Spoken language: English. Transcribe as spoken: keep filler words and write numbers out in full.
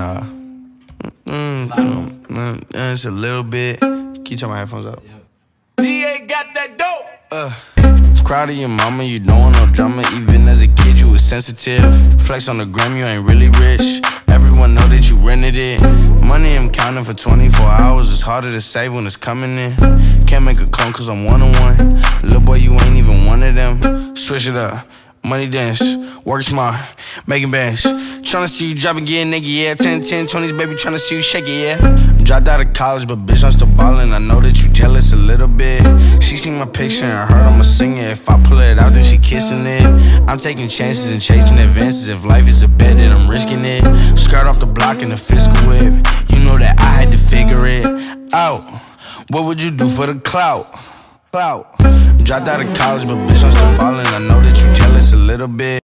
nah. Mm, mm, mm, it's a little bit. Can you turn my headphones up? D A got that dope. Uh. Proud of your mama, you don't want no drama. Even as a kid, you was sensitive. Flex on the gram, you ain't really rich. Everyone know that you rented it. Money I'm counting for twenty-four hours. It's harder to save when it's coming in. Can't make a clone cause I'm one-on-one. Little boy, you ain't even one of them. Switch it up. Money dance, work smart, making bands. Tryna see you drop and get nigga, yeah. ten, ten, twenties, baby, tryna see you shake it, yeah. Dropped out of college, but bitch, I'm still ballin'. I know that you jealous a little bit. She seen my picture and heard I'ma sing it. If I pull it out, then she kissing it. I'm taking chances and chasing advances. If life is a bet, then I'm risking it. Skirt off the block in the fiscal whip. You know that I had to figure it out. What would you do for the clout? Clout. Dropped out of college, but bitch, I'm still ballin'. I know that you jealous a little bit.